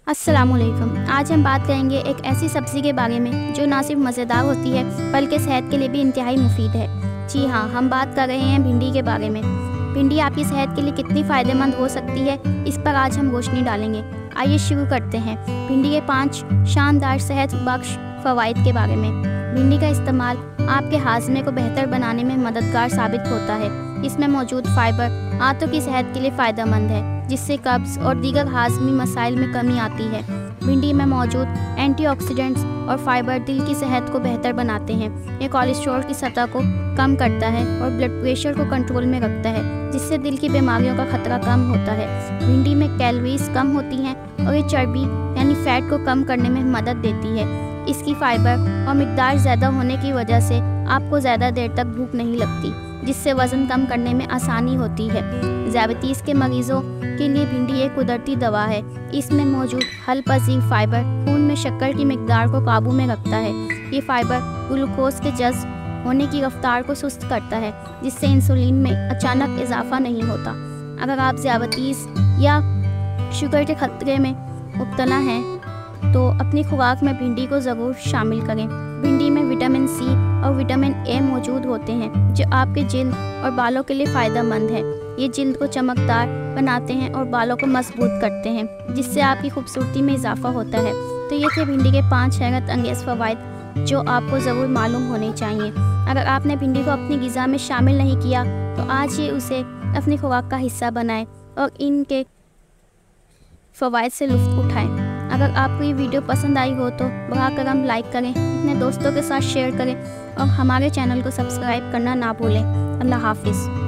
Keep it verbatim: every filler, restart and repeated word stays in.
अस्सलामुअलैकुम। आज हम बात करेंगे एक ऐसी सब्ज़ी के बारे में जो ना सिर्फ मज़ेदार होती है बल्कि सेहत के लिए भी इंतहाई मुफीद है। जी हाँ, हम बात कर रहे हैं भिंडी के बारे में। भिंडी आपकी सेहत के लिए कितनी फ़ायदेमंद हो सकती है, इस पर आज हम रोशनी डालेंगे। आइए शुरू करते हैं भिंडी के पाँच शानदार सेहत बख्श फ़वाइद के बारे में। भिंडी का इस्तेमाल आपके हाजमे को बेहतर बनाने में मददगार साबित होता है। इसमें मौजूद फाइबर आंतों की सेहत के लिए फ़ायदेमंद है, जिससे कब्ज़ और दीगर हाज़मी मसाइल में कमी आती है। भिंडी में मौजूद एंटीऑक्सीडेंट्स और फाइबर दिल की सेहत को बेहतर बनाते हैं। ये कोलेस्ट्रॉल की सतह को कम करता है और ब्लड प्रेशर को कंट्रोल में रखता है, जिससे दिल की बीमारियों का खतरा कम होता है। भिंडी में कैलोरीज कम होती हैं और ये चर्बी यानी फैट को कम करने में मदद देती है। इसकी फाइबर और मिकदार ज़्यादा होने की वजह से आपको ज़्यादा देर तक भूख नहीं लगती, जिससे वज़न कम करने में आसानी होती है। ज़ियाबतीस के मरीज़ों के लिए भिंडी एक कुदरती दवा है। इसमें मौजूद हल पजीर फाइबर खून में शक्कर की मिकदार को काबू में रखता है। ये फाइबर ग्लूकोज के जज्ब होने की रफ्तार को सुस्त करता है, जिससे इंसुलिन में अचानक इजाफा नहीं होता। अगर आप ज़ियाबतीस या शुगर के खतरे में मुब्तला हैं तो अपनी खुराक में भिंडी को ज़रूर शामिल करें। भिंडी में विटामिन सी और विटामिन ए मौजूद होते हैं, जो आपके जिल्द और बालों के लिए फ़ायदेमंद है। ये जिल्द को चमकदार बनाते हैं और बालों को मजबूत करते हैं, जिससे आपकी खूबसूरती में इजाफा होता है। तो ये थे भिंडी के पाँच हैरत अंगेज़ फ़वाइद जो आपको ज़रूर मालूम होने चाहिए। अगर आपने भिंडी को अपनी ग़िज़ा में शामिल नहीं किया तो आज ही उसे अपनी खुराक का हिस्सा बनाएं और इनके फ़वाइद से लुत्फ़ उठाएं। अगर आपको ये वीडियो पसंद आई हो तो बराबर करम लाइक करें, अपने दोस्तों के साथ शेयर करें और हमारे चैनल को सब्सक्राइब करना ना भूलें। अल्लाह हाफ़िज़।